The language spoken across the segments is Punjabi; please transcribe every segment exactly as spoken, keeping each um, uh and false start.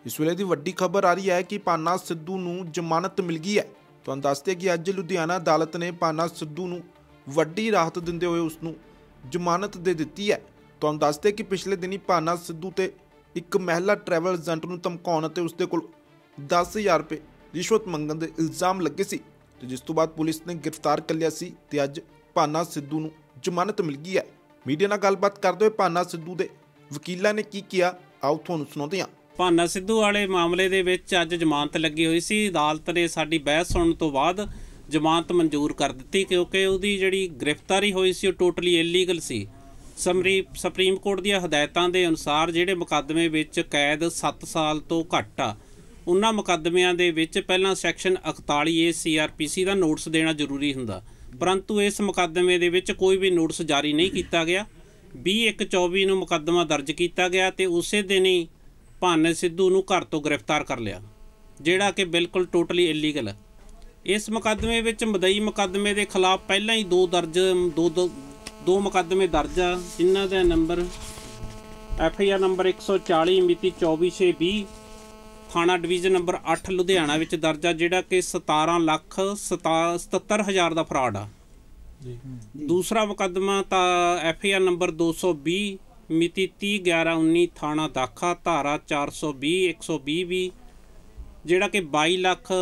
इस वेले की वड्डी खबर आ रही है कि भाना सिद्धू नूं जमानत मिल गई है। तुहानूं दसदे कि अज लुधियाना अदालत ने भाना सिद्धू नूं वड्डी राहत दिंदे होए उसनूं जमानत दे दित्ती है। तुहानूं दसदे कि पिछले दिनी भाना सिद्धू ते एक महिला ट्रैवल एजेंट नूं धमकाउण ते उसदे कोल दस हज़ार रुपये रिश्वत मंगण दे इल्जाम लगे सी ते जिस तों बाद पुलिस ने गिरफ्तार कर लिया सी ते अज भाना सिद्धू नूं जमानत मिल गई है। मीडिया नाल गलबात करदे होए भाना सिद्धू दे वकीलां ने की किया, आओ तुहानूं सुणाउंदे हां। भाना सिद्धू वाले मामले ਦੇ ਵਿੱਚ ਅੱਜ ਜ਼ਮਾਨਤ ਲੱਗੀ ਹੋਈ ਸੀ। ਅਦਾਲਤ ਨੇ ਸਾਡੀ ਬਹਿਸ ਸੁਣਨ ਤੋਂ ਬਾਅਦ ਜ਼ਮਾਨਤ ਮਨਜ਼ੂਰ ਕਰ ਦਿੱਤੀ ਕਿਉਂਕਿ ਉਹਦੀ ਜਿਹੜੀ ਗ੍ਰਿਫਤਾਰੀ ਹੋਈ ਸੀ ਉਹ ਟੋਟਲੀ ਇਲੀਗਲ ਸੀ। ਸਮਰੀ ਸੁਪਰੀਮ ਕੋਰਟ ਦੀਆਂ ਹਦਾਇਤਾਂ ਦੇ ਅਨੁਸਾਰ ਜਿਹੜੇ ਮੁਕੱਦਮੇ ਵਿੱਚ ਕੈਦ ਸੱਤ ਸਾਲ ਤੋਂ ਘੱਟ ਆ ਉਹਨਾਂ ਮੁਕੱਦਮਿਆਂ ਦੇ ਵਿੱਚ ਪਹਿਲਾਂ ਸੈਕਸ਼ਨ ਇਕਤਾਲੀ ਏ ਸੀ ਆਰ ਪੀ ਸੀ ਦਾ ਨੋਟਿਸ ਦੇਣਾ ਜ਼ਰੂਰੀ ਹੁੰਦਾ, ਪਰੰਤੂ ਇਸ ਮੁਕੱਦਮੇ ਦੇ ਵਿੱਚ ਕੋਈ ਵੀ ਨੋਟਿਸ ਜਾਰੀ ਨਹੀਂ ਕੀਤਾ ਗਿਆ। ਵੀਹ ਇੱਕ ਚੌਵੀ ਨੂੰ ਮੁਕੱਦਮਾ ਦਰਜ ਕੀਤਾ ਗਿਆ ਤੇ ਉਸੇ ਦਿਨ ਹੀ ਭਾਨਾ ਸਿੱਧੂ ਨੂੰ ਘਰ ਤੋਂ ਗ੍ਰਿਫਤਾਰ ਕਰ ਲਿਆ, ਜਿਹੜਾ ਕਿ ਬਿਲਕੁਲ ਟੋਟਲੀ ਇਲੀਗਲ ਹੈ। ਇਸ ਮੁਕੱਦਮੇ ਵਿੱਚ ਮਦਈ ਮੁਕੱਦਮੇ ਦੇ ਖਿਲਾਫ ਪਹਿਲਾਂ ਹੀ ਦੋ ਦਰਜ ਦੋ ਦੋ ਦੋ ਮੁਕੱਦਮੇ ਦਰਜ ਆ, ਜਿਨ੍ਹਾਂ ਦਾ number F I R number ਇੱਕ ਸੌ ਚਾਲੀ ਮਿਤੀ ਚੌਵੀ ਛੇ ਵੀਹ ਥਾਣਾ ਡਿਵੀਜ਼ਨ ਨੰਬਰ ਅੱਠ ਲੁਧਿਆਣਾ ਵਿੱਚ ਦਰਜ ਆ, ਜਿਹੜਾ ਕਿ ਸਤਾਰਾਂ ਲੱਖ ਸਤਾ ਸਤੱਤਰ ਹਜ਼ਾਰ ਦਾ ਫਰਾਡ ਆ। ਦੂਸਰਾ ਮੁਕੱਦਮਾ ਤਾਂ ਐਫ ਆਈ ਆਰ ਨੰਬਰ ਦੋ ਸੌ ਵੀਹ ਮਿਤੀ तीह ग्यारह उन्नी थाना दाखा धारा चार सौ भी एक सौ भी भी ਜਿਹੜਾ ਕਿ बाई ਲੱਖ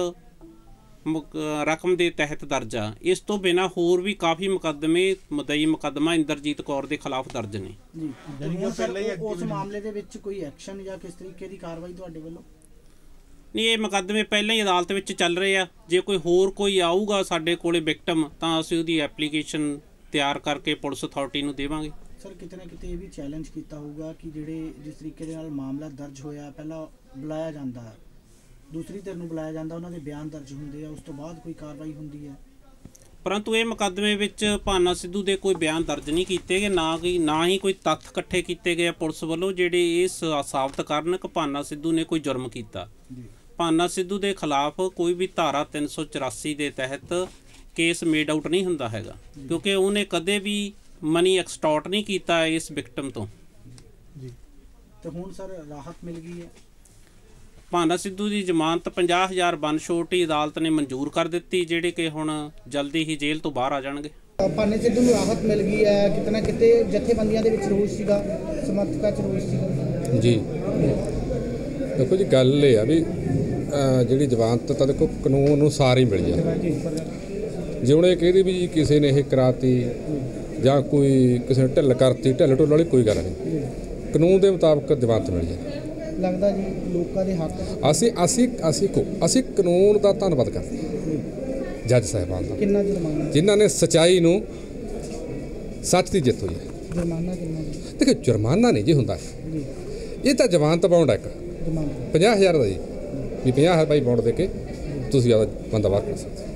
ਰਕਮ ਦੇ ਤਹਿਤ ਦਰਜ ਆ। ਇਸ ਤੋਂ ਬਿਨਾਂ ਹੋਰ ਵੀ ਕਾਫੀ ਮੁਕੱਦਮੇ ਮਦਈ ਮੁਕੱਦਮਾ ਇੰਦਰਜੀਤ ਕੌਰ ਦੇ ਖਿਲਾਫ ਦਰਜ ਨੇ ਜੀ। ਉਸ ਮਾਮਲੇ ਦੇ ਵਿੱਚ ਕੋਈ ਐਕਸ਼ਨ ਜਾਂ ਕਿਸ ਤਰੀਕੇ ਦੀ ਕਾਰਵਾਈ ਤੁਹਾਡੇ ਵੱਲੋਂ? ਨਹੀਂ, ਇਹ ਮੁਕੱਦਮੇ ਪਹਿਲਾਂ ਹੀ ਅਦਾਲਤ ਵਿੱਚ ਚੱਲ ਰਹੇ ਆ। ਜੇ ਕੋਈ ਹੋਰ ਕੋਈ ਆਊਗਾ ਸਾਡੇ ਕੋਲੇ ਵਿਕਟਮ ਤਾਂ ਅਸੀਂ ਉਹਦੀ ਐਪਲੀਕੇਸ਼ਨ ਤਿਆਰ ਕਰਕੇ ਪੁਲਿਸ ਅਥਾਰਟੀ ਨੂੰ ਦੇਵਾਂਗੇ। ਸਰ ਕਿਤੇ ਨਾ ਕਿਤੇ ਇਹ ਵੀ ਚੈਲੰਜ ਕੀਤਾ ਹੋਊਗਾ ਕਿ ਜਿਹੜੇ ਜਿਸ ਤਰੀਕੇ ਦੇ ਨਾਲ ਮਾਮਲਾ ਦਰਜ ਹੋਇਆ ਪਹਿਲਾਂ ਬੁਲਾਇਆ ਜਾਂਦਾ ਹੈ, ਦੂਸਰੀ ਧਿਰ ਨੂੰ ਬੁਲਾਇਆ ਜਾਂਦਾ, ਉਹਨਾਂ ਦੇ ਬਿਆਨ ਦਰਜ ਹੁੰਦੇ ਆ, ਉਸ ਤੋਂ ਬਾਅਦ ਕੋਈ ਕਾਰਵਾਈ ਹੁੰਦੀ ਹੈ, ਪਰੰਤੂ ਇਹ ਮੁਕੱਦਮੇ ਵਿੱਚ ਭਾਨਾ ਸਿੱਧੂ ਦੇ ਕੋਈ ਬਿਆਨ ਦਰਜ ਨਹੀਂ ਕੀਤੇ ਗਏ, ਨਾ ਕਿ ਨਾ ਹੀ ਕੋਈ ਤੱਥ ਇਕੱਠੇ ਕੀਤੇ ਗਏ ਪੁਲਿਸ ਵੱਲੋਂ ਜਿਹੜੇ ਇਹ ਸਾਬਤ ਕਰਨ ਕਿ ਭਾਨਾ ਸਿੱਧੂ ਨੇ ਕੋਈ ਜੁਰਮ ਕੀਤਾ। ਭਾਨਾ ਸਿੱਧੂ ਦੇ ਖਿਲਾਫ ਕੋਈ ਵੀ ਧਾਰਾ ਤਿੰਨ ਸੌ ਚੁਰਾਸੀ ਦੇ ਤਹਿਤ ਕੇਸ ਮੇਡ ਆਊਟ ਨਹੀਂ ਹੁੰਦਾ ਹੈਗਾ, ਕਿਉਂਕਿ ਉਹਨੇ ਕਦੇ ਵੀ ਮਨੀ ਐਕਸਟੋਰਟ ਨਹੀਂ ਕੀਤਾ ਇਸ ਵਿਕਟਮ ਤੋਂ ਜੀ। ਤੇ ਹੁਣ ਸਰ ਰਾਹਤ ਮਿਲ ਗਈ ਹੈ। ਭਾਨਾ ਸਿੱਧੂ ਦੀ ਜ਼ਮਾਨਤ ਪੰਜਾਹ ਹਜ਼ਾਰ ਬਨਸ਼ੋਟੀ ਅਦਾਲਤ ਨੇ ਮਨਜ਼ੂਰ ਕਰ ਦਿੱਤੀ, ਜਿਹੜੇ ਕਿ ਹੁਣ ਜਲਦੀ ਹੀ ਜੇਲ੍ਹ ਤੋਂ ਬਾਹਰ ਆ ਜਾਣਗੇ। ਭਾਨਾ ਸਿੱਧੂ ਨੂੰ ਰਾਹਤ ਮਿਲ ਗਈ ਹੈ। ਕਿਤੇ ਨਾ ਕਿਤੇ ਜਥੇਬੰਦੀਆਂ ਦੇ ਵਿੱਚ ਰੋਸ ਸੀਗਾ, ਸਮਰਥਕਾਂ 'ਚ ਰੋਸ ਸੀਗਾ ਜੀ। ਦੇਖੋ ਜੀ, ਗੱਲ ਇਹ ਆ ਵੀ ਜਿਹੜੀ ਜ਼ਮਾਨਤ ਤਾਂ ਦੇਖੋ ਕਾਨੂੰਨ ਅਨੁਸਾਰ ਹੀ ਮਿਲ ਜਾਂਦੀ। ਜੇ ਹੁਣ ਇਹ ਕਹਿੰਦੀ ਵੀ ਕਿਸੇ ਨੇ ਇਹ ਕਰਾਤੀ ਜਾਂ ਕੋਈ ਕਿਸੇ ਨੇ ਢਿੱਲ ਕਰਤੀ, ਢਿੱਲ ਢੁੱਲ ਵਾਲੀ ਕੋਈ ਗੱਲ ਨਹੀਂ, ਕਾਨੂੰਨ ਦੇ ਮੁਤਾਬਕ ਜ਼ਮਾਨਤ ਮਿਲ ਜਾਂਦੀ। ਲੱਗਦਾ ਜੀ ਲੋਕਾਂ ਦੇ ਹੱਕ ਅਸੀਂ ਅਸੀਂ ਅਸੀਂ ਅਸੀਂ ਕਾਨੂੰਨ ਦਾ ਧੰਨਵਾਦ ਕਰਦੇ ਜੱਜ ਸਾਹਿਬਾਨ ਦਾ, ਕਿੰਨਾ ਜੁਰਮਾਨਾ ਜਿਨ੍ਹਾਂ ਨੇ ਸੱਚਾਈ ਨੂੰ ਸੱਚ ਦੀ ਜਿੱਤ ਹੋਈ ਹੈ। ਜੁਰਮਾਨਾ ਕਿੰਨਾ? ਦੇਖੋ ਜੁਰਮਾਨਾ ਨਹੀਂ ਜੀ ਹੁੰਦਾ, ਇਹ ਤਾਂ ਜ਼ਮਾਨਤ ਬਾਉਂਡ ਹੈ ਇੱਕ ਪੰਜਾਹ ਹਜ਼ਾਰ ਦਾ ਜੀ, ਵੀ ਪੰਜਾਹ ਹਜ਼ਾਰ ਬਾਈ ਬਾਉਂਡ ਦੇ ਕੇ ਤੁਸੀਂ ਆਪਦਾ ਬੰਦਾ ਬਾਹਰ ਕਰ ਸਕਦੇ।